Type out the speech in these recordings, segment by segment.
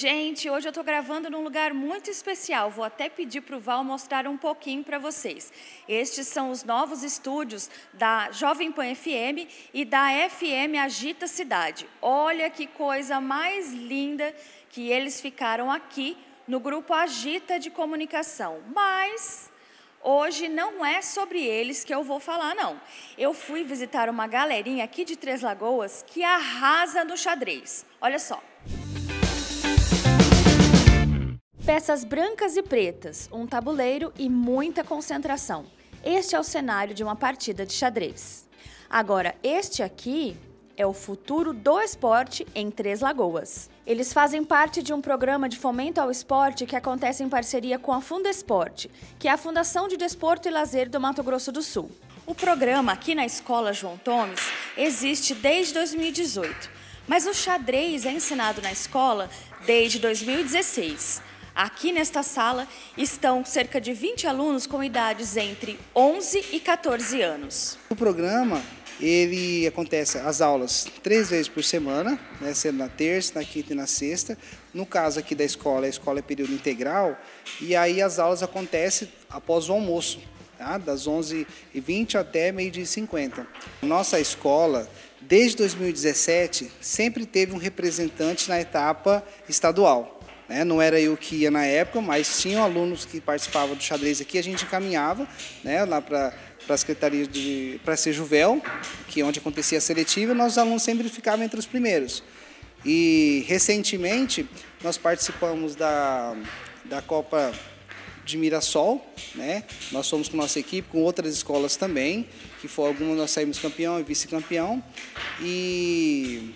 gente, hoje eu tô gravando num lugar muito especial. Vou até pedir pro Val mostrar um pouquinho para vocês. Estes são os novos estúdios da Jovem Pan FM e da FM Agita Cidade. Olha que coisa mais linda que eles ficaram aqui no Grupo Agita de Comunicação. Mas hoje não é sobre eles que eu vou falar, não. Eu fui visitar uma galerinha aqui de Três Lagoas que arrasa no xadrez. Olha só. Peças brancas e pretas, um tabuleiro e muita concentração. Este é o cenário de uma partida de xadrez. Agora, este aqui é o futuro do esporte em Três Lagoas. Eles fazem parte de um programa de fomento ao esporte que acontece em parceria com a Fundesporte, que é a Fundação de Desporto e Lazer do Mato Grosso do Sul. O programa aqui na Escola João Tomes existe desde 2018, mas o xadrez é ensinado na escola desde 2016. Aqui nesta sala estão cerca de 20 alunos com idades entre 11 e 14 anos. O programa, ele acontece as aulas 3 vezes por semana, né, sendo na terça, na quinta e na sexta. No caso aqui da escola, a escola é período integral, e aí as aulas acontecem após o almoço, tá? Das 11h20 até meio-dia e 50. Nossa escola, desde 2017, sempre teve um representante na etapa estadual. Não era eu que ia na época, mas tinham alunos que participavam do xadrez aqui, a gente encaminhava, né, lá para a Secretaria para a Sejuvel, que é onde acontecia a seletiva, e nossos alunos sempre ficavam entre os primeiros. E recentemente nós participamos da Copa de Mirassol, né? Nós fomos com nossa equipe, com outras escolas também, que foi algumas nós saímos campeão e vice-campeão, e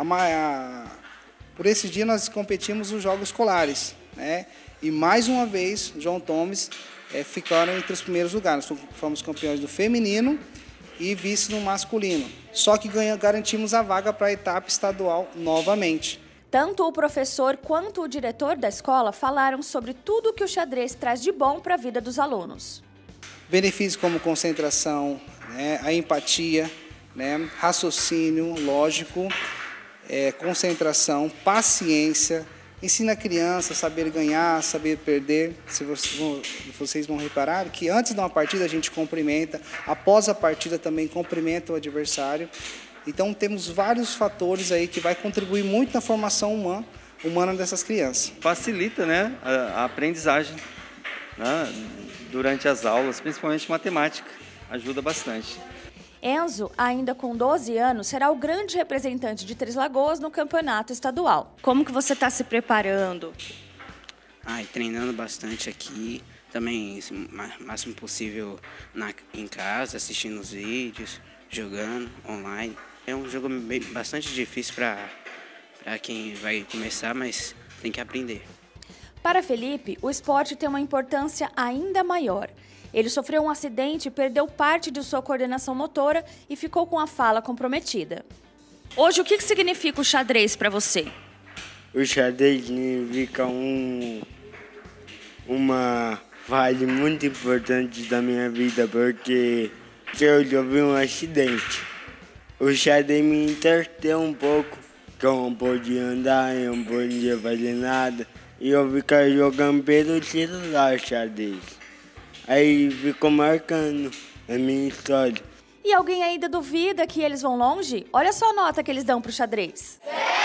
por esse dia nós competimos nos Jogos Escolares, né? E mais uma vez, João Tomes ficaram entre os primeiros lugares. Fomos campeões do feminino e vice no masculino. Só que garantimos a vaga para a etapa estadual novamente. Tanto o professor quanto o diretor da escola falaram sobre tudo que o xadrez traz de bom para a vida dos alunos. Benefícios como concentração, né? A empatia, né? Raciocínio lógico, concentração, paciência, ensina a criança a saber ganhar, saber perder. Se vocês vão reparar que antes de uma partida a gente cumprimenta, após a partida também cumprimenta o adversário. Então temos vários fatores aí que vai contribuir muito na formação humana dessas crianças. Facilita, né, a aprendizagem, né, durante as aulas, principalmente matemática, ajuda bastante. Enzo, ainda com 12 anos, será o grande representante de Três Lagoas no campeonato estadual. Como que você está se preparando? Treinando bastante aqui, também o máximo possível em casa, assistindo os vídeos, jogando online. É um jogo bastante difícil para quem vai começar, mas tem que aprender. Para Felipe, o esporte tem uma importância ainda maior. Ele sofreu um acidente e perdeu parte de sua coordenação motora e ficou com a fala comprometida. Hoje, o que significa o xadrez para você? O xadrez significa uma fase muito importante da minha vida, porque eu tive um acidente. O xadrez me entreteu um pouco, que eu não podia andar, eu não podia fazer nada, e eu ficava jogando pelo celular xadrez. Aí ficou marcando a minha história. E alguém ainda duvida que eles vão longe? Olha só a nota que eles dão para o xadrez.